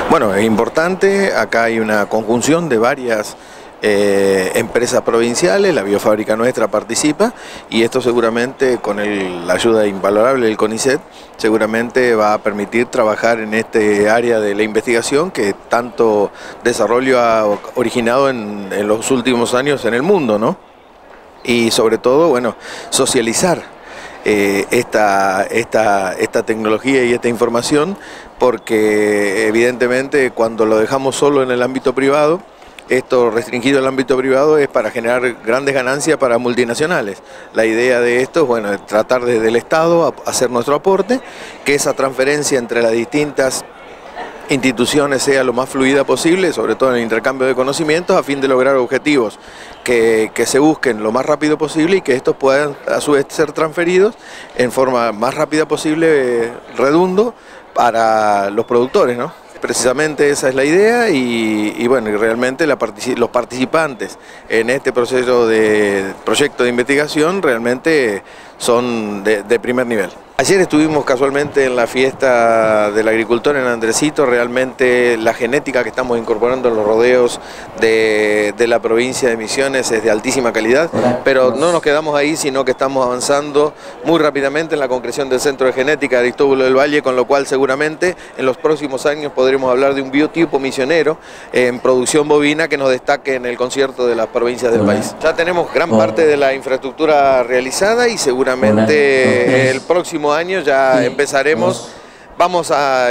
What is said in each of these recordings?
Bueno, es importante, acá hay una conjunción de varias empresas provinciales, la biofábrica nuestra participa y esto seguramente con la ayuda invalorable del CONICET seguramente va a permitir trabajar en este área de la investigación que tanto desarrollo ha originado en los últimos años en el mundo, ¿no? Y sobre todo, bueno, socializar esta tecnología y esta información, porque evidentemente cuando lo dejamos solo en el ámbito privado, esto restringido al ámbito privado es para generar grandes ganancias para multinacionales. La idea de esto es, bueno, es tratar desde el Estado hacer nuestro aporte, que esa transferencia entre las distintas instituciones sea lo más fluida posible, sobre todo en el intercambio de conocimientos, a fin de lograr objetivos que se busquen lo más rápido posible y que estos puedan a su vez ser transferidos en forma más rápida posible, redundo, para los productores, ¿no? Precisamente esa es la idea y bueno, y realmente los participantes en este proyecto de investigación realmente son de primer nivel. Ayer estuvimos casualmente en la fiesta del agricultor en Andresito. Realmente la genética que estamos incorporando en los rodeos de la provincia de Misiones es de altísima calidad, pero no nos quedamos ahí, sino que estamos avanzando muy rápidamente en la concreción del Centro de Genética de Aristóbulo del Valle, con lo cual seguramente en los próximos años podremos hablar de un biotipo misionero en producción bovina que nos destaque en el concierto de las provincias del país. Ya tenemos gran parte de la infraestructura realizada y seguramente el próximo año ya empezaremos, vamos a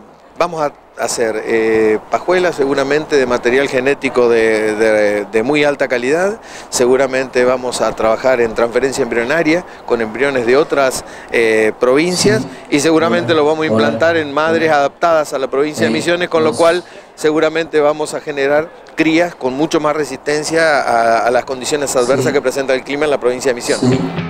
hacer pajuelas seguramente de material genético de muy alta calidad. Seguramente vamos a trabajar en transferencia embrionaria con embriones de otras provincias y seguramente lo vamos a implantar en madres adaptadas a la provincia de Misiones, con lo cual seguramente vamos a generar crías con mucho más resistencia a las condiciones adversas que presenta el clima en la provincia de Misiones.